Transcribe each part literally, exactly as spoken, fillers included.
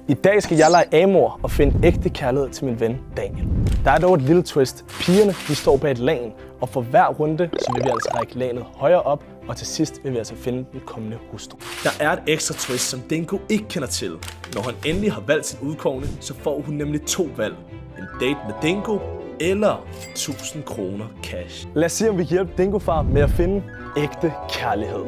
I dag skal jeg lege amor og finde ægte kærlighed til min ven Daniel. Der er dog et lille twist. Pigerne de står bag et lagen, og for hver runde så vil vi altså række laget højere op, og til sidst vil vi altså finde den kommende hustru. Der er et ekstra twist, som Dingo ikke kender til. Når han endelig har valgt sin udkårne, så får hun nemlig to valg. En date med Dingo eller tusind kroner cash. Lad os se, om vi kan hjælpe Dingo-far med at finde ægte kærlighed.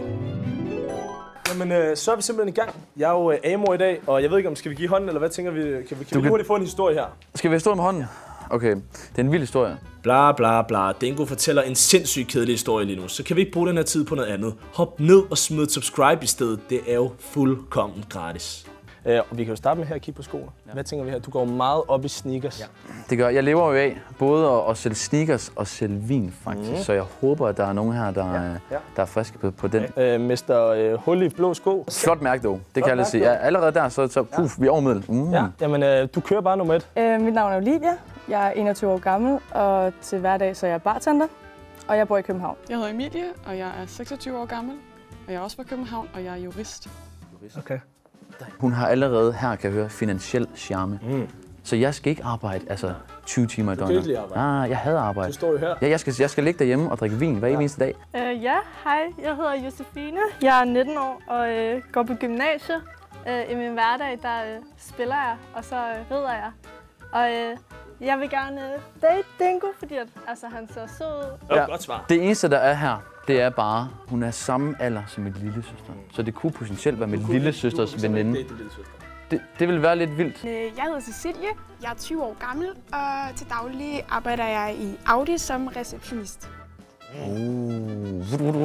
Jamen, øh, så er vi simpelthen i gang. Jeg er jo øh, amor i dag, og jeg ved ikke, om skal vi give hånden, eller hvad tænker vi? Kan vi, kan vi kan... hurtigt få en historie her? Skal vi have stået med hånden? Okay, det er en vild historie. Bla bla bla. Dingo fortæller en sindssygt kedelig historie lige nu, så kan vi ikke bruge den her tid på noget andet. Hop ned og smid subscribe i stedet. Det er jo fuldkommen gratis. Øh, og vi kan jo starte med her at kigge på skoene. Ja. Hvad tænker vi her? Du går meget op i sneakers. Ja. Det gør jeg. lever jo af både at, at sælge sneakers og sælge vin, faktisk. Mm. Så jeg håber, at der er nogen her, der, ja. Ja. der er friske på, på den. Okay. Øh, mister øh, hul i blå sko. Flot mærke dog. Det kan jeg lige sige. Ja, allerede der, så, så puff, ja. vi er over middel. Mm. Ja. Jamen, øh, du kører bare nummer et. Øh, mit navn er Olivia. Jeg er enogtyve år gammel, og til hverdag så er jeg bartender. Og jeg bor i København. Jeg hedder Emilie, og jeg er seksogtyve år gammel. Og jeg er også fra København, og jeg er jurist. Okay. Hun har allerede her, kan jeg høre, finansiel charme. Mm. Så jeg skal ikke arbejde altså tyve timer i døgnet. Du kan ikke ah, jeg hader arbejde. Du står jo her. Ja, jeg skal, jeg skal ligge derhjemme og drikke vin hver ja. eneste dag. Uh, ja, hej. Jeg hedder Josefine. Jeg er nitten år og uh, går på gymnasiet. Uh, I min hverdag, der uh, spiller jeg, og så uh, rider jeg. Og uh, jeg vil gerne uh, date Dingo, fordi at, altså, han ser sød ud. Ja, godt svar. Det eneste, der er her, det er bare, hun er samme alder som min lillesøster. Så det kunne potentielt være min lillesøsters veninde. Det, det ville være lidt vildt. Jeg hedder Cecilie, jeg er tyve år gammel, og til daglig arbejder jeg i Audi som receptionist. Uh.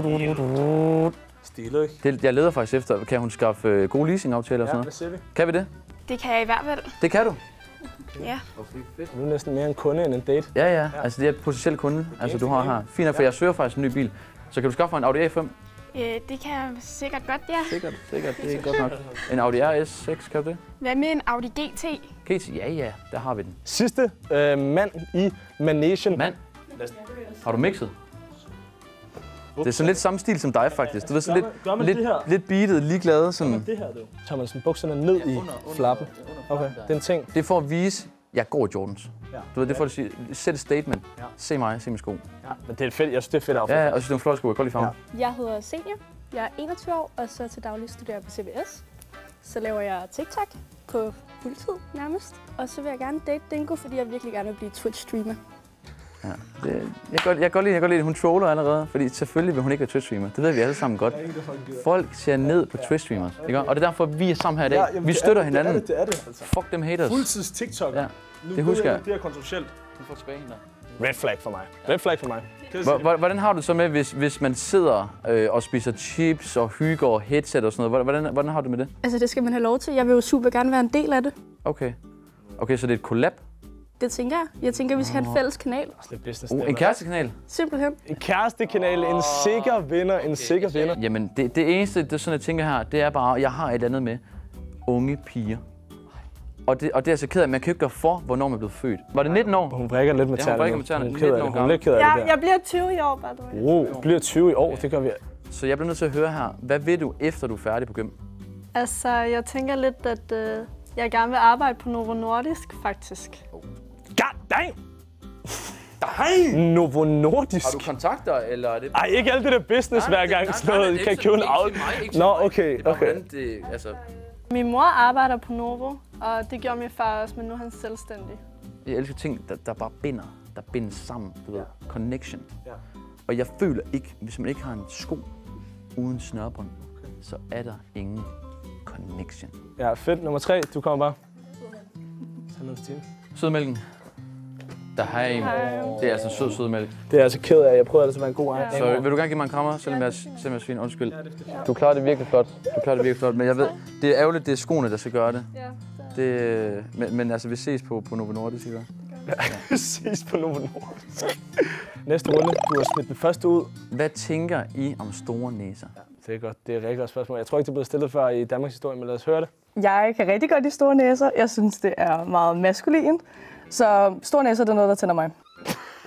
Stilet, ikke? Det, jeg leder faktisk efter, kan hun skaffe gode leasingaftaler og sådan noget? Ja, hvad siger vi? Kan vi det? Det kan jeg i hvert fald. Det kan du? Okay. Ja. Du er næsten mere en kunde end en date. Ja, ja. ja. Altså det er potentiel kunde, altså du har her. Fint, for jeg søger faktisk en ny bil. Så kan du skaffe mig en Audi A fem? Øh, det kan jeg sikkert godt, ja. Sikkert, sikkert. Det er godt nok. En Audi R S seks, kan du det? Hvad med en Audi G T? G T? Ja, ja. Der har vi den. Sidste øh, mand i Managen. Mand? Har du mixet? Det er sådan lidt samme stil som dig, faktisk. Du ved, sådan gør man, lidt, gør lidt, lidt beatet, ligeglade. Sådan. Det her, du. Tager man sådan bukserne ned ja, under, i flappen? Okay, det er en ting. Det er for at vise, at jeg går i Jordans. Ja. Du ved, det er for at sige, sæt et statement. Ja. Se mig, se mine sko. Ja, men det er fedt. Jeg synes, det er fedt outfit. Ja, og jeg synes, det er en flot sko. Jeg kan godt lide farven. Ja. Jeg hedder Senior. Jeg er enogtyve år, og så til daglig studerer jeg på C B S. Så laver jeg TikTok på fuldtid nærmest. Og så vil jeg gerne date Dingo, fordi jeg virkelig gerne vil blive Twitch-streamer. Ja, det, jeg, kan godt, jeg, kan godt lide, jeg kan godt lide, at hun troller allerede, fordi selvfølgelig vil hun ikke være Twitch-streamer. Det ved vi alle sammen godt. Folk ser ned på Twitch-streamers, ikke? Og det er derfor, vi er sammen her i dag. Ja, jamen, vi støtter det hinanden. Det er det, det er det, altså. Fuck dem haters. Fuldtids TikTok. Ja, det husker jeg. Det er kontroversielt. Du får tilbage hende der. Red flag for mig. Red flag for mig. Hvordan har du det så med, hvis, hvis man sidder øh, og spiser chips og hygger og headset og sådan noget? Hvordan, hvordan har du det med det? Altså, det skal man have lov til. Jeg vil jo super gerne være en del af det. Okay. Okay, så det er et collab? Det tænker jeg. Jeg tænker, vi skal have en fælles kanal. Oh, en kærestekanal? Simpelthen. En kærestekanal, en sikker vinder, en sikker vinder. Jamen, det, det eneste, det sådan, jeg tænker her, det er bare, jeg har et andet med. Unge piger. Og det, og det er så ked af, man kan ikke gøre for, hvornår man er blevet født. Var det nitten år? Hun vrikker lidt med tæerne. Ja, hun vrikker med tæerne. Hun er ked af det. Hun er lidt ked af det der. Jeg bliver tyve i år, by the way. Wow, bliver tyve i år, det gør vi. Så jeg bliver nødt til at høre her, hvad vil du, efter du er færdig på gym? Altså, jeg tænker lidt, at øh, jeg gerne vil arbejde på Novo Nordisk, faktisk. God damn! Nej! Novo Nordisk? Har du kontakter, eller er det... Ej, ikke alt det der business hver gang, sådan noget. Kan købe en out. Nå, okay, okay. Det, altså... Min mor arbejder på Novo, og det gjorde min far også, men nu er han selvstændig. Jeg elsker ting, der, der bare binder, der binder sammen, du ved, ja. Connection. Ja. Og jeg føler ikke, hvis man ikke har en sko uden snørbånd, okay. så er der ingen connection. Ja, fedt. Nummer tre, du kommer bare. Tag noget til. Sødmælken. Der har en. Det er altså sød sødmælk. Det er altså ked af. Jeg prøver altså at være en god egen. Så vil du gerne give mig en krammer, selvom jeg, selvom jeg er svin? Undskyld. Du klarer det virkelig flot. Du klarer det virkelig flot, men jeg ved, det er ærgerligt, det er skoene, der skal gøre det. det men, men altså, vi ses på, på Novo Nordisk, ikke? Ja, vi ses på Novo Nordisk. Næste runde, du har smidt den første ud. Hvad tænker I om store næser? Ja, det er godt. Det er et rigtig godt spørgsmål. Jeg tror ikke, det er blevet stillet før i Danmarks historie, men lad os høre det. Jeg kan rigtig godt lide store næser. Jeg synes, det er meget maskulint. Så store næser, det er noget, der tænder mig. Uh.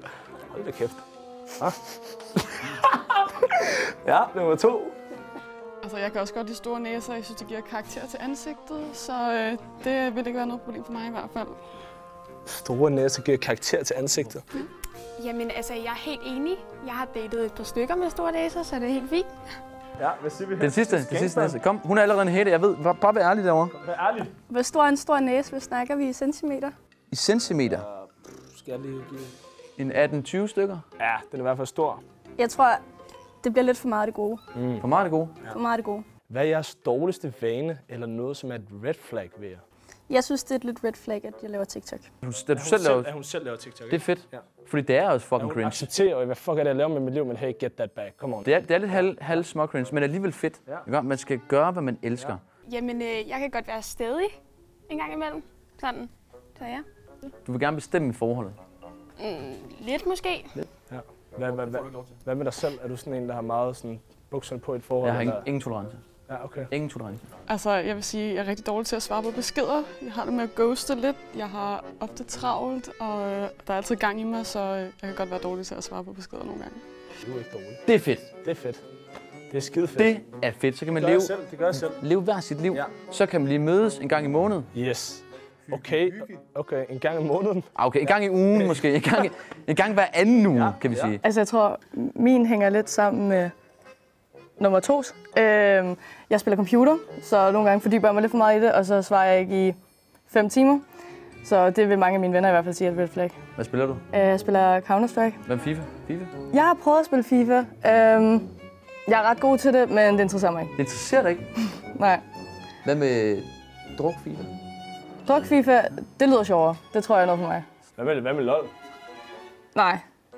Hold da kæft. Ah. Ja, nummer to. Altså, jeg kan også godt lide store næser. Jeg synes, det giver karakter til ansigtet, så øh, det vil ikke være noget problem for mig i hvert fald. Store næser giver karakter til ansigtet. Mm. Jamen, altså, jeg er helt enig. Jeg har datet et par stykker med store næser, så det er helt fint. Ja, hvad siger vi her? Den sidste, den sidste næse. Kom, hun er allerede en hætte. Jeg ved, bare vær ærlig derovre. Vær ærlig. Hvor stor er en stor næse? Hvad snakker vi i centimeter? I centimeter? Uh, skal jeg lige give... En atten tyve stykker? Ja, den er i hvert fald stor. Jeg tror, det bliver lidt for meget det gode. Mm. For meget det gode? Ja. For meget det gode. Hvad er jeres dårligste vane, eller noget, som er et red flag ved jer? Jeg synes, det er et lidt red flag, at jeg laver TikTok. Hun, da du selv laver... Er hun selv laver TikTok? Det er fedt. Ja. Fordi det er også fucking ja, cringe. Hun accepterer, hvad fuck er det, jeg laver med mit liv, men hey, get that back. Come on. Det er, det er lidt halv, halv små cringe, men alligevel fedt. Ja. Man skal gøre, hvad man elsker. Ja. Jamen, øh, jeg kan godt være stedig en gang imellem. Sådan. Så ja. Du vil gerne bestemme i forholdet? Mm, lidt måske. Lidt. Ja. Hvad, hvad, hvad, hvad med dig selv? Er du sådan en, der har meget sådan bukserne på et forhold? Jeg har ingen, eller? ingen tolerance. Ja, okay. Ingen tolerance. Altså, jeg vil sige, at jeg er rigtig dårlig til at svare på beskeder. Jeg har det med at ghoste lidt. Jeg har ofte travlt, og øh, der er altid gang i mig, så øh, jeg kan godt være dårlig til at svare på beskeder nogle gange. Du er ikke dårlig. Det er fedt. Det er fedt. Det er skide fedt. Det er fedt. Så kan man det leve, selv. Det gør jeg selv. leve hver sit liv. Ja. Så kan man lige mødes en gang i måneden. Yes. Okay, okay, en gang i måneden. Okay, en gang i ugen måske. En gang, en gang hver anden uge, ja, kan vi ja. sige. Altså, jeg tror, min hænger lidt sammen med nummer to. Øh, jeg spiller computer, så nogle gange fordyber jeg mig lidt for meget i det, og så svarer jeg ikke i fem timer. Så det vil mange af mine venner i hvert fald sige, at red flag. Hvad spiller du? Øh, jeg spiller Counter-Strike. Hvem FIFA? FIFA? Jeg har prøvet at spille FIFA. Øh, jeg er ret god til det, men det interesserer mig ikke. Det interesserer dig ikke? Nej. Hvad med druk FIFA? Druk FIFA, det lyder sjovere. Det tror jeg er noget for mig. Hvad med, hvad med LOL? Nej.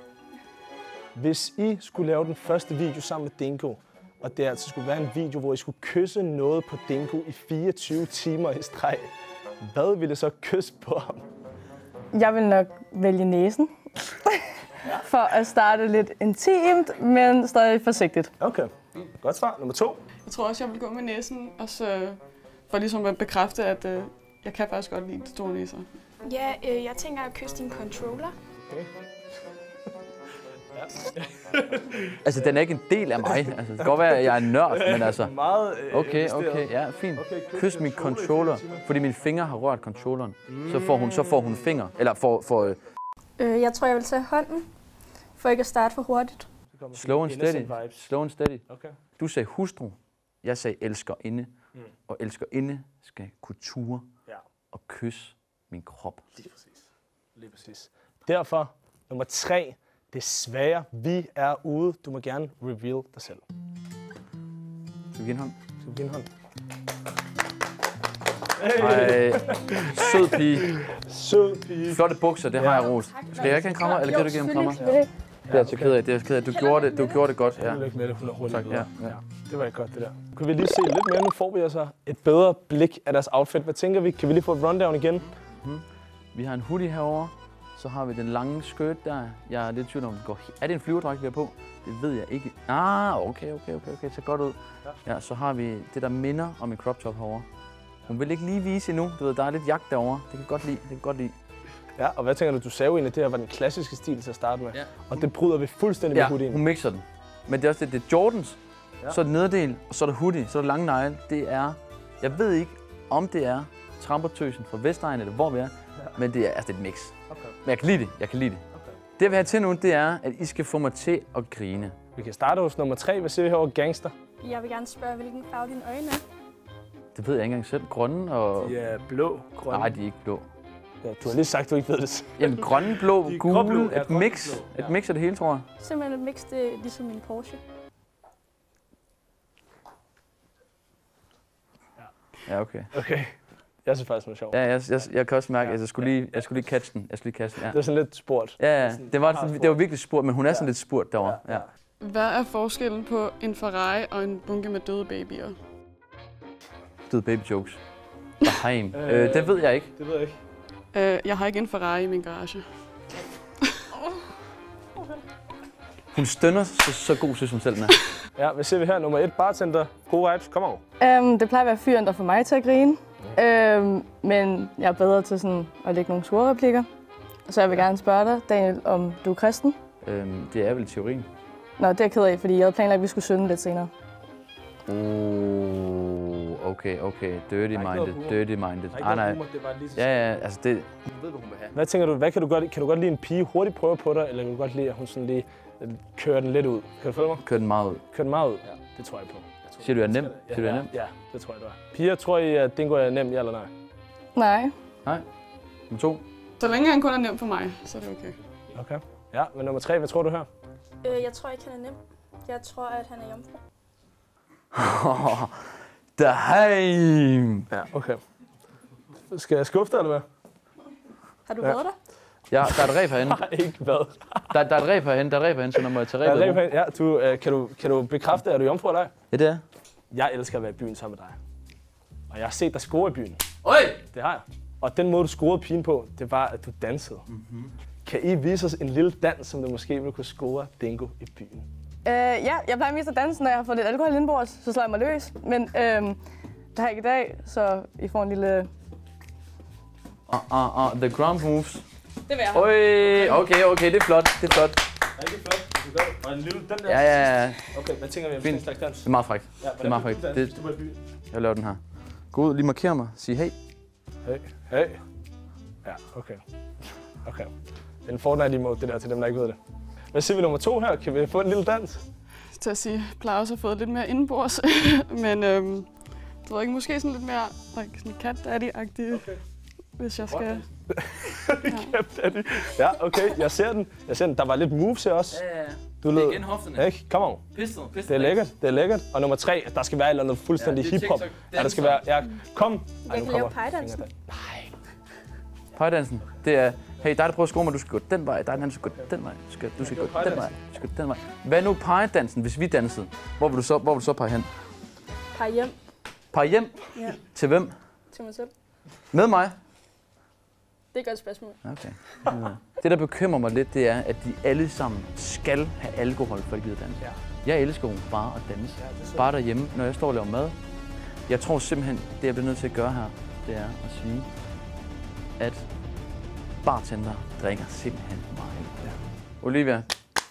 Hvis I skulle lave den første video sammen med Dingo, og det altså skulle være en video, hvor I skulle kysse noget på Dingo i fireogtyve timer i streg, hvad ville I så kysse på ham? Jeg vil nok vælge næsen. For at starte lidt intimt, men stadig forsigtigt. Okay, godt svar. Nummer to. Jeg tror også, jeg vil gå med næsen, og så for ligesom at bekræfte, at øh, jeg kan faktisk godt lide de store næser. Ja, øh, jeg tænker at kysse din controller. Okay. Altså, den er ikke en del af mig. Altså, det kan godt være, at jeg er nørd, men altså... Meget øh, Okay, okay, ja, fint. Okay, kys Kys min controller, fordi mine fingre har rørt controlleren. Mm. Så får hun, så får hun finger, eller får... får øh, Øh, jeg tror, jeg vil tage hånden, for ikke at starte for hurtigt. slow and steady. Slow and steady. Okay. Du sagde hustru, jeg sagde elskerinde, mm. og elskerinde skal kunne ture ja. og kysse min krop. Lige præcis. Lige præcis. Derfor, nummer tre, desværre, vi er ude. Du må gerne reveal dig selv. Skal vi give en hånd? Skal vi give en hånd? Ej, sød pige. Sød pige. Flotte bukser, det har jeg rost. Skal jeg ikke have en krammer, eller kan du give en krammer? Det er jeg så ked af, det er jeg ked af. Du gjorde det, du gjorde det godt. Ja. Med det, hun er hurtigt. Tak, ja. Ja. Det var ikke godt, det der. Kan vi lige se lidt mere? Nu får vi altså et bedre blik af deres outfit. Hvad tænker vi? Kan vi lige få et rundown igen? Hmm. Vi har en hoodie herovre. Så har vi den lange skirt der. Jeg er lidt tvivl om, det går. Er det en flyverdragt, vi har på? Det ved jeg ikke. Ah, okay, okay, okay, okay. Så godt ud. Ja, så har vi det, der minder om en crop top herovre. Hun vil ikke lige vise endnu. Du ved, der er lidt jagt derovre. Det kan godt lide. Det kan godt lide. Ja, og hvad tænker du? Du sagde jo egentlig, det her var den klassiske stil til at starte med. Ja. Og det bryder vi fuldstændig ja, med hoodien. hun mixer den. Men det er også det, det er Jordans. Ja. Så er det nederdel, og så er det hoodie, så er det lange negle. Det er, jeg ved ikke, om det er trampertøsen fra Vestegn, eller hvor vi er. Ja. Men det er, altså, det er et mix. Okay. Men jeg kan lide det. Jeg kan lide det. Okay. Det, jeg vil have til nu, det er, at I skal få mig til at grine. Vi kan starte hos nummer tre. Hvad siger vi herovre? Gangster. Jeg vil gerne spørge, hvilken farve dine øjne er. Det ved jeg ikke engang selv. Grønne og... De er blå. Grønne. Nej, de er ikke blå. Ja, du har lige sagt, du ikke ved det. Jamen grønne, blå, gule, ja, et mix. Et mix af det hele, tror jeg. Simpelthen et mix, det er ligesom min Porsche. Ja, okay. Okay. Jeg synes faktisk, det var sjovt. Ja, jeg, jeg, jeg kan også mærke, at jeg skulle lige, jeg skulle lige catche den. Jeg skulle lige catche den, ja. Det var sådan lidt spurt. Ja, ja. Det var, det var virkelig spurt, men hun er sådan lidt spurt derovre. Ja. Hvad er forskellen på en Ferrari og en bunke med døde babyer? Døde baby jokes. Baheim. øh, øh, det ved jeg ikke. Det ved jeg ikke. Øh, jeg har ikke en Ferrari i min garage. Hun stønner så, så god, synes hun selv den er. Ja, hvad ser vi her? Nummer et, bartender. Gode vibes. Kom on. Um, det plejer at være fyren, der får mig til at grine. Um, men jeg er bedre til sådan at lægge nogle sure replikker. Så jeg vil gerne spørge dig, Daniel, om du er kristen? Øhm, det er vel teorien. Nå, det er jeg ked af, fordi jeg havde planlagt, at vi skulle synge lidt senere. Uh, okay, okay. Dirty minded, dirty minded. Nej, nej. Det var lige så ja, ja, altså det... Hun ved, hvad hun vil have. Hvad tænker du, hvad kan du godt, kan du godt lide en pige hurtigt prøve på dig, eller kan du godt lide, at hun sådan lige kører den lidt ud? Kan du følge mig? Kører den meget ud. Kører den meget ud? Ja, det tror jeg på. Jeg tror, Siger du, jeg er nem? Ja, Siger du, jeg er nem? nem? Ja, det tror jeg, du er. Piger, tror I, at Dingo er nem, ja eller nej? Nej. Nej. Nummer to. Så længe han kun er nem for mig, så er det okay. Okay. Ja, men nummer tre, hvad tror du her? Øh, jeg tror ikke, han er nem. Jeg tror, at han er jomfru. Daheim! Ja, okay. Skal jeg skuffe dig, eller hvad? Har du Ja. været der? Ja, der er et ræb herinde. Nej, ikke hvad. Der, der er et ræb herinde, der er et ræb herinde, så når må jeg tage Der er ræbet. reb herinde. Ja, du, øh, kan, du, kan du bekræfte, at du er jomfru eller ej? Ja, det er. Jeg elsker at være i byen sammen med dig. Og jeg har set dig score i byen. Øj! Det har jeg. Og den måde, du scorede pigen på, det var, at du dansede. Mm-hmm. Kan I vise os en lille dans, som du måske ville kunne score Dingo i byen? Øh, ja, jeg plejer mest at danse, når jeg har fået lidt alkohol indenbords, så slår jeg mig løs. Men øh, det har jeg ikke i dag, så I får en lille... Uh, uh, uh, the ground moves. Det vil jeg. Øj, okay, okay, det er flot, det er flot. Er det ikke flot? Du gør det. Og en lille den der. Ja, ja, ja. Okay, hvad tænker vi om Fint. sådan en slags dans? Det er meget frækt. Ja, Det er meget frækt. Det, Du var i byen. jeg laver den her. Gå ud, lige marker mig. Sig hey. Hey, hey. Ja, okay. Okay. Det er en Fortnite-emote, det der, til dem, der ikke ved det. Hvad siger vi nummer to her? Kan vi få en lille dans? Til at sige, jeg plejer også at få lidt mere indenbords, men øhm, du ved ikke, måske sådan lidt mere like, sådan cat daddy-agtig, okay. Hvis jeg skal... Ja. Ja, okay, jeg ser den. Jeg ser den. Der var lidt moves her også. Ja, ja. Du lød... igen hofterne. Ikke? Kom on. Pistol, pistol. Det er lækkert, det er lækkert. Og nummer tre, der skal være et eller andet fuldstændig Ja, det er hiphop. TikTok. Ja, der skal være... Ja, kom. Jeg kan lave pejdansen. Nej. Pejdansen, det er, hey, dig der prøver at score mig, du skal gå den vej, dig den anden skal gå den vej, du skal, du skal gå den vej, du skal gå den vej. Hvad nu pegedansen, hvis vi dansede? Hvor vil du så, hvor vil du så pege hen? Pege hjem. Pege hjem? Ja. Til hvem? Til mig selv. Med mig? Det er et godt spørgsmål. Okay. Det, der bekymrer mig lidt, det er, at de alle sammen skal have alkohol, for at de gider danse. Jeg elsker jo bare at danse. Bare derhjemme, når jeg står og laver mad. Jeg tror simpelthen, det jeg bliver nødt til at gøre her, det er at sige, at bartender drikker simpelthen meget. Ja. Olivia,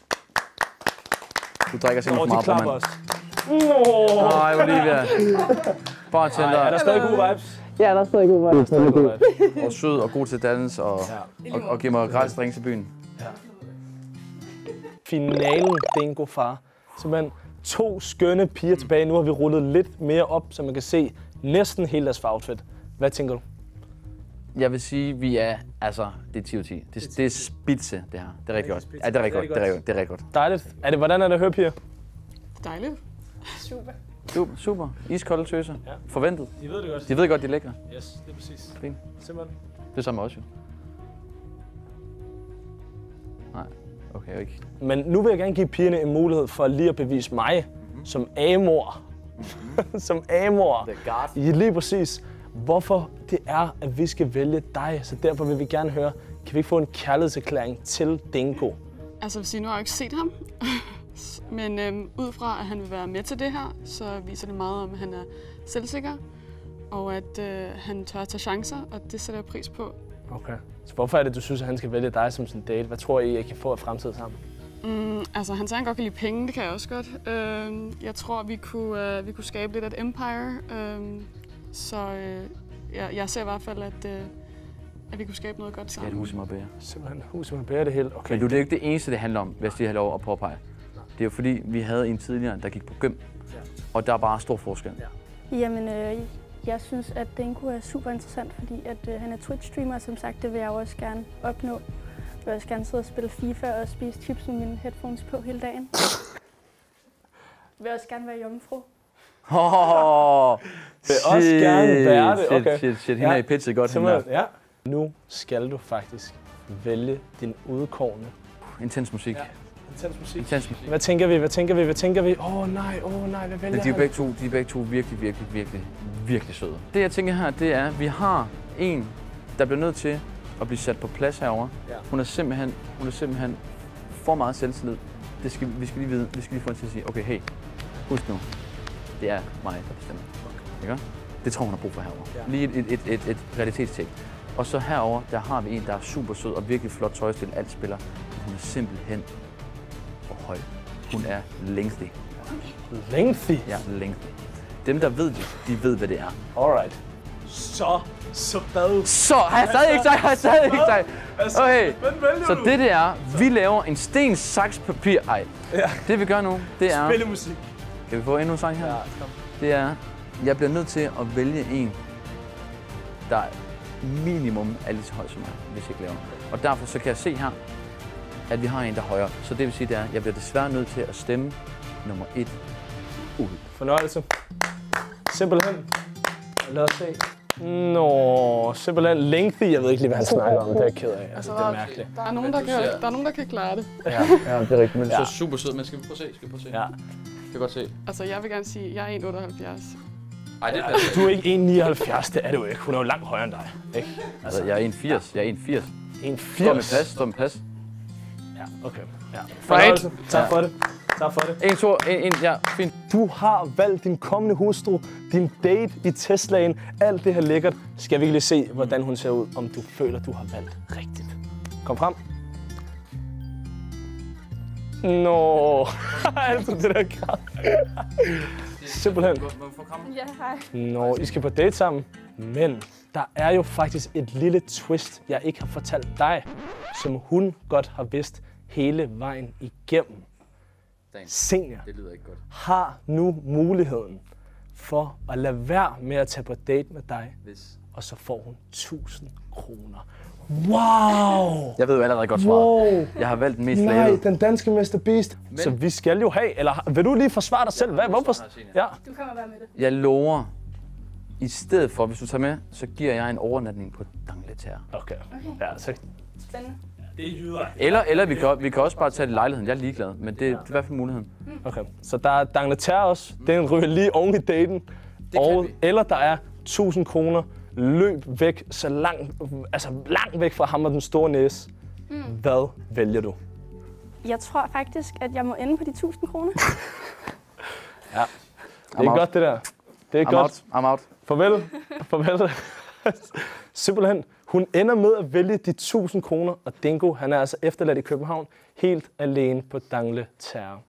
du drikker simpelthen for meget, klapper bror, os. mand. Nej, Olivia. Bartender. Ej, er der stadig gode vibes? Ja, der er stadig god vej. Stadig gode vibes. Og sød og god til dans og, Ja. og, og giver mig gratis drinks i byen. Finalen, Dingo, far. Simpelthen to skønne piger tilbage. Nu har vi rullet lidt mere op, så man kan se næsten hele deres outfit. Hvad tænker du? Jeg vil sige, vi er, altså, det er ti ud af ti. Det, det er spidse, det her. Det er rigtig godt. Ja, det er rigtig godt. Det er rigtig, det er rigtig godt. Dejligt. Er det, hvordan er det at høre, piger? Dejligt. Super. Super, super. Iskolde tøser. Ja. Forventet. I ved det godt. De ved godt, de er lækre. Yes, det er præcis. Fint. Simpelthen. Det er samme også jo. Nej, okay, ikke. Men nu vil jeg gerne give pigerne en mulighed for lige at bevise mig mm-hmm. som A-mor. Mm-hmm. som A-mor. The God. I lige præcis, hvorfor det er, at vi skal vælge dig. Så derfor vil vi gerne høre, kan vi ikke få en kærlighedserklæring til Dingo? Altså, vil sige, nu har jeg ikke set ham, men øhm, ud fra, at han vil være med til det her, så viser det meget om, at han er selvsikker, og at øh, han tør at tage chancer, og det sætter jeg pris på. Okay. Så hvorfor er det, du synes, at han skal vælge dig som sin date? Hvad tror I, I kan få af fremtid sammen? Mm, altså, han sagde, han godt kan lide penge, det kan jeg også godt. Øh, jeg tror, vi kunne, øh, vi kunne skabe lidt af et empire, øh, så øh, jeg, jeg ser i hvert fald, at, øh, at vi kunne skabe noget godt Det er sammen. et hus i Marbella. Simpelthen hus, man bærer det hele. Okay. Men du, det er jo ikke det eneste, det handler om, hvis jeg har lov at påpege. Det er jo fordi, vi havde en tidligere, der gik på gym, og der er bare stor forskel. Jamen, øh, jeg synes, at Dingo er super interessant, fordi at, øh, han er Twitch-streamer, og som sagt, det vil jeg jo også gerne opnå. Jeg vil også gerne sidde og spille FIFA og spise chips med mine headphones på hele dagen. Jeg vil også gerne være jomfru. Oh, vil også gerne være det, okay. Shit, shit, shit. Hende er i pitchet godt, hende der. Ja. Nu skal du faktisk vælge din udkårne. Intens musik. Ja. Intens musik. Intens musik. Hvad tænker vi? Hvad tænker vi? Hvad tænker vi? Åh oh, nej, åh oh, nej, hvad vælger Men de er han? begge to, de er begge to virkelig, virkelig, virkelig, virkelig søde. Det jeg tænker her, det er, at vi har en, der bliver nødt til at blive sat på plads herover. Ja. Hun er simpelthen, hun er simpelthen for meget selvtillid. Det skal, vi skal lige vide, vi skal lige få hende til at sige, okay, hey, husk nu, det er mig, der bestemmer. Okay. Ikke? Det tror hun har brug for herover. Ja. Lige et, et, et, et, et realitetstjek. Og så herover, der har vi en, der er super sød og virkelig flot tøjstil, alt spiller. Men hun er simpelthen for høj. Hun er længstlig. Lengthy? Ja, lengthy. Dem, der ved det, de ved, hvad det er. Alright. Så, så hvad? Så, har jeg stadig ikke sagt, har jeg stadig ikke sagt. Okay, så det det er, vi laver en sten, saks, papir, ej. Ja. Det vi gør nu, det er... Spillemusik. Kan vi få endnu en sang her? Ja, kom. Det er, jeg bliver nødt til at vælge en, der er minimum er lige så høj som mig, hvis jeg ikke laver. Og derfor så kan jeg se her, at vi har en, der er højere. Så det vil sige, at jeg bliver desværre nødt til at stemme nummer et ud. Fornøjelse. Simpelthen. Lad os se. Nå, simpelthen lengthy. Jeg ved ikke lige, hvad han snakker om. Det er jeg ked af. Altså, det er mærkeligt. Der er nogen, der kan, der er nogen, der kan klare det. Ja, ja det er rigtigt. Men ja. så super sød. Men skal vi prøve at se? Skal vi prøve at se? Ja. Det kan godt se. Altså, jeg vil gerne sige, at jeg er en komma otteoghalvfjerds. Ej, det er Altså, du er ikke en komma nioghalvfjerds, det er du ikke. Hun er jo langt højere end dig, ikke? Altså, jeg er en komma firs. Jeg er en komma firs. en komma Står med firs? pas, står med pas. Ja, okay. Ja. Fornøjelse. Tak for det. Tak for det. En, to, en, en, ja, fint. Du har valgt din kommende hustru, din date i Teslaen, alt det her lækkert. Skal vi ikke lige se, hvordan hun ser ud, om du føler, du har valgt rigtigt. Kom frem. Nå, altså det der krav. Simpelthen. Ja, hej. Nå, I skal på date sammen. Men der er jo faktisk et lille twist, jeg ikke har fortalt dig, som hun godt har vidst hele vejen igennem. Senior Det lyder ikke godt. har nu muligheden for at lade være med at tage på date med dig, Hvis... og så får hun tusind kroner. Wow! Jeg ved jo allerede godt svaret. Wow! Jeg har valgt den mest Nej, flade. den danske Mister Beast. Men... Så vi skal jo have, eller vil du lige forsvare dig selv? Hvad, hvorfor? Ja. Du kommer være med det. Jeg lover, i stedet for, hvis du tager med, så giver jeg en overnatning på Dangleterre. Okay. Ja, så... Spændende. Det er jyder. Eller, eller vi, kan, vi kan også bare tage det i lejligheden. Jeg er ligeglad, men det, det er i hvert fald muligheden. Okay, så der er Dangleterre også. Den ryger lige oven i daten. Og, vi. eller der er tusind kroner. Løb væk, så langt, altså langt væk fra ham og den store næse. Mm. Hvad vælger du? Jeg tror faktisk, at jeg må ende på de tusind kroner. Ja, det er out. godt det der. Det er I'm godt. out. I'm out. Farvel. Farvel. Simpelthen, hun ender med at vælge de tusind kroner, og Dingo, han er altså efterladt i København, helt alene på Dangleterre.